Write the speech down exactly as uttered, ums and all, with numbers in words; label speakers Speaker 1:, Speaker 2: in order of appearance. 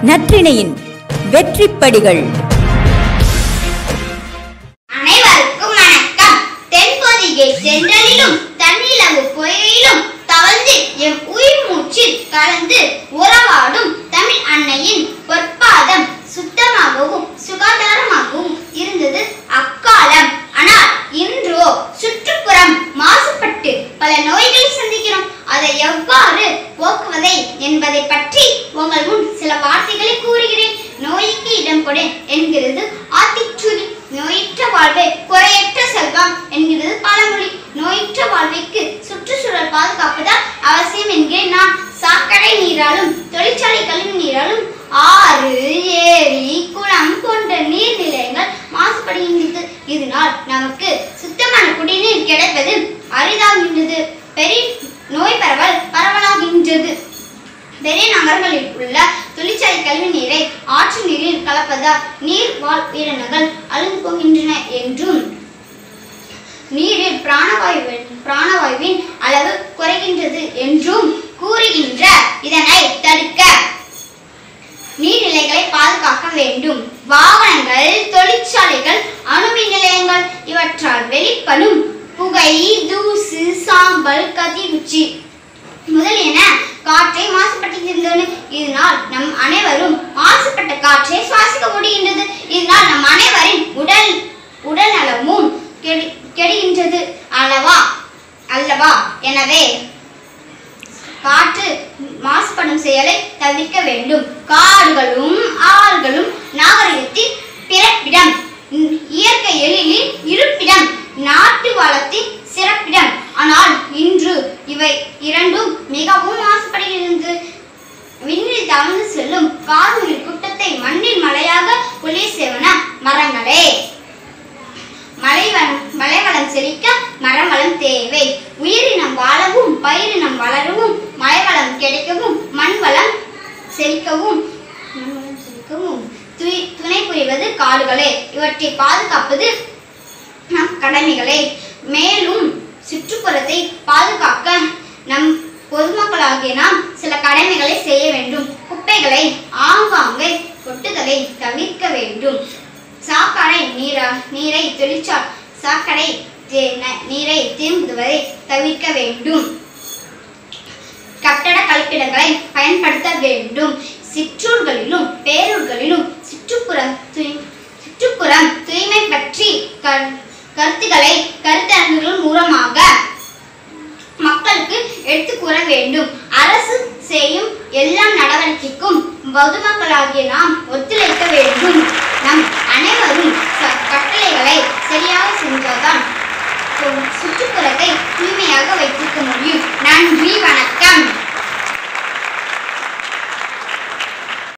Speaker 1: நற்றினையின் வெற்றிப்படிகள்.
Speaker 2: அனைவருக்கும் வணக்கம். தென்பொதிகை சென்றலிலும் தன்னிலவு பொய்யிலும் தவழ்ந்து எம் உயிர் மூச்சில் கலந்து உறவாடும் தமிழ் அன்னையின் பொற்பாதம் சுத்தமாகவும் சுகாதாரமாகவும் இருந்தது அக்காலம். ஆனால் இன்றோ சுற்றுப்புறம் மாசுபட்டு பல நோய்களை சந்திக்கிறோம். அதை எவ்வாறு போக்குவதை என்பதை பற்றி உங்கள் முன் சில வார்த்தைகளை கூறுகிறேன். நோய்க்கு இடம் கொடு என்கிறது ஆத்திச்சூடி. நோயற்ற வாழ்வே குறையற்ற செல்வம் என்கிறது பழமொழி. நோயற்ற வாழ்வைக்கு சுற்றுச்சூழல் பாதுகாப்பதால் அவசியம் என்கிறேன் நான். சாக்கடை நீராலும் தொழிற்சாலை கழிவு நீராலும் ஆறு, ஏரி, குளம் போன்ற நீர்நிலைகள் மாசுபடுகின்றது. இதனால் நமக்கு சுத்தமான குடிநீர் கிடைப்பது அரிதாகின்றது. பெரிய நோய் பரவல் பரவலாகின்றது. பெரிய நகரங்களில் உள்ள தொழிற்சாலை கழிவு நீரை ஆற்று நீரில் கலப்பதால் நீர் வாழ் உயிரினங்கள் அழிந்து போகின்றன என்றும் நீரில் பிராணவாயு பிராணவாயுவின் அளவு குறைகின்றது என்றும் கூறுகின்ற இதனை தடுக்க நீர்நிலைகளை பாதுகாக்க வேண்டும். வாகனங்கள், தொழிற்சாலைகள், அணுமின் நிலையங்கள் இவற்றால் வெளிப்படும் புகை, தூசு, சாம்பல், கதிர்வீச்சு முதலியன காற்றை மாசுபடுத்துகின்றன. இதனால் நம் அனைவரும் மாசுபட்ட காற்றை சுவாசிக்க முடிகின்றது. இதனால் நம் அனைவரின் உடல் உடல் நலமும் கெடுகின்றது அல்லவா அல்லவா எனவே காற்று மாசுபடும் செயலை தவிர்க்க வேண்டும். காடுகளும் ஆறுகளும் நாகரிகத்தின் பிறப்பிடம், இயற்கை எழிலின் இருப்பிடம், நாட்டு வளத்தின் சிறப்பிடம். ஆனால் இன்று இவை இரண்டும் மிகவும் மாசுபடுகிறது. விண்ணில் தவழ்ந்து செல்லும் கார்முகில் கூட்டத்தை மண்ணில் மலையாக ஒளி செய்வன மரங்களே. மலைவளம் மலைவளம் செழிக்க மரம் வளம் தேவை. உயிரினம் வாழவும் பயிரினம் வளரவும் மலைவளம் கிடைக்கவும் மண் வளம் செழிக்கவும் செழிக்கவும் துணை புரிவது காடுகளே. இவற்றை பாதுகாப்பது நம் கடமைகளே. மேலும் சுற்றுப்புறத்தை பாதுகாக்க நம் பொதுமக்களாகிய நாம் சில கடமைகளை செய்ய வேண்டும். குப்பைகளை ஆங்காங்கே கொட்டுதலை தவிர்க்க வேண்டும். சாக்கடை நீரா நீரை தொழிற்சாலை சாக்கடை நீரை தேங்குவதை தவிர்க்க வேண்டும். கட்டட கழிப்பிடங்களை பயன்படுத்த வேண்டும். சிற்றூர்களிலும் பேரூர்களிலும் சுற்றுப்புறம் சுற்றுப்புறம் தூய்மை பற்றி கருத்துக்களை கருத்தரங்குகள் மூலமாக மக்களுக்கு எடுத்து கூற வேண்டும். அரசு செய்யும் எல்லா நடவடிக்கைக்கும் பொதுமக்களாகிய நாம் ஒத்துழைக்க வேண்டும். நம் அனைவரும்